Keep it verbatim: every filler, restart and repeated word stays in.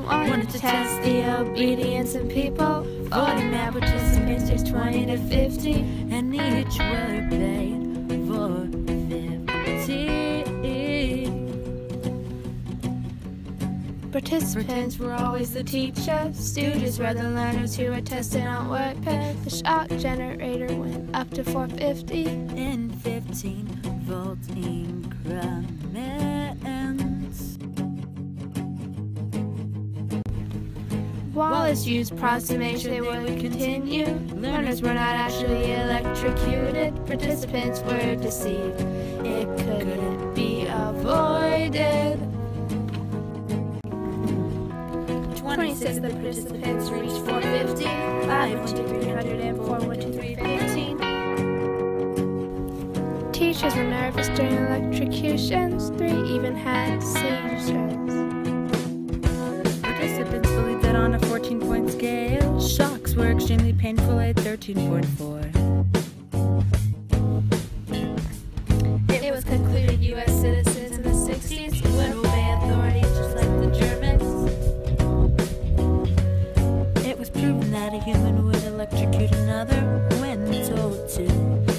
wanted to test the obedience of people. forty male participants, aged twenty to fifty, and each were paid for fifty. Participants were always the teachers. Students were the learners who were tested on work pay. The shock generator went up to four fifty in fifteen volt increments. Wallace used prods to make sure they would continue. Learners were not actually electrocuted. Participants were deceived. It couldn't be avoided. twenty-six of the participants reached four fifty, five went to three hundred, and four went to three fifteen. Teachers were nervous during electrocutions. Three even had seizures. Participants believed that on a fourteen-point scale, shocks were extremely painful at thirteen point four. It was concluded U S citizens in the sixties would obey authority just like the Germans. It was proven that a human would electrocute another when told to.